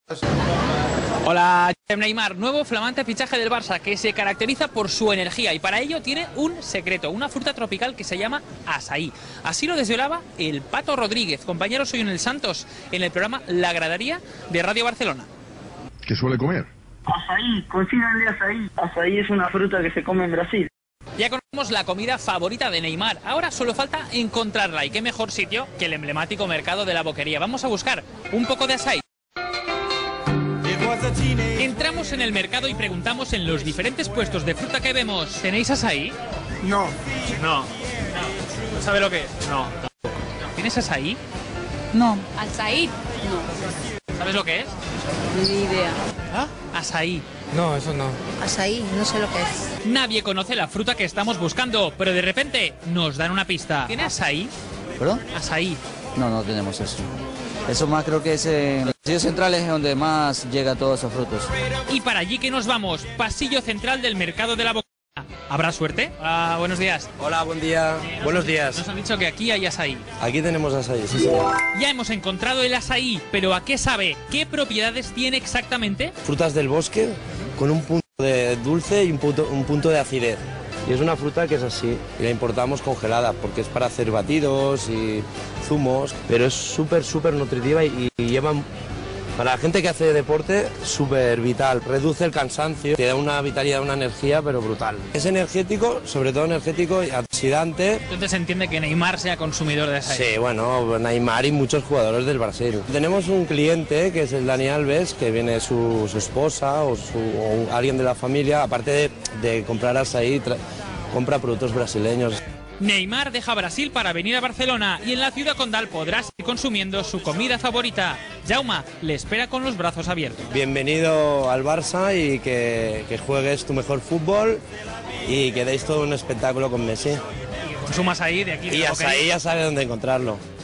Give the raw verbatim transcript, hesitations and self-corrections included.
Hola, Neymar, nuevo flamante fichaje del Barça que se caracteriza por su energía y para ello tiene un secreto, una fruta tropical que se llama asaí. Así lo desvelaba el Pato Rodríguez, compañero suyo en el Santos, en el programa La Gradería de Radio Barcelona. ¿Qué suele comer? Asaí, consíganle asaí. Asaí es una fruta que se come en Brasil. Ya conocemos la comida favorita de Neymar, ahora solo falta encontrarla y qué mejor sitio que el emblemático mercado de la Boquería. Vamos a buscar un poco de asaí. Entramos en el mercado y preguntamos en los diferentes puestos de fruta que vemos. ¿Tenéis asaí? No. No. ¿No sabe lo que es? No. ¿Tienes asaí? No. ¿Asaí? No. ¿Sabes lo que es? Ni idea. ¿Ah? Asaí. No, eso no. Asaí, no sé lo que es. Nadie conoce la fruta que estamos buscando, pero de repente nos dan una pista. ¿Tiene asaí? ¿Perdón? Asaí. No, no tenemos eso. Eso más creo que es en los pasillos centrales es donde más llega todos esos frutos. Y para allí que nos vamos, pasillo central del mercado de la Boquería. ¿Habrá suerte? Hola, buenos días. Hola, buen día. Eh, nos Buenos han- días. Nos han dicho que aquí hay asaí. Aquí tenemos asaí, sí, señor. Ya hemos encontrado el asaí, pero ¿a qué sabe? ¿Qué propiedades tiene exactamente? Frutas del bosque con un punto de dulce y un punto, un punto de acidez. Y es una fruta que es así, y la importamos congelada porque es para hacer batidos y zumos, pero es súper, súper nutritiva y, y lleva, para la gente que hace deporte, súper vital. Reduce el cansancio, te da una vitalidad, una energía, pero brutal. Es energético, sobre todo energético y oxidante. Entonces se entiende que Neymar sea consumidor de asaí. Sí, bueno, Neymar y muchos jugadores del Brasil. Tenemos un cliente que es el Dani Alves, que viene su, su esposa o, su, o alguien de la familia, aparte de, de comprar asaí, tra- compra productos brasileños. Neymar deja Brasil para venir a Barcelona y en la ciudad condal podrá seguir consumiendo su comida favorita. Jauma le espera con los brazos abiertos. Bienvenido al Barça y que, que juegues tu mejor fútbol y que deis todo un espectáculo con Messi. Y consumas ahí de aquí de Y la Boquería. asaí ya sabe dónde encontrarlo.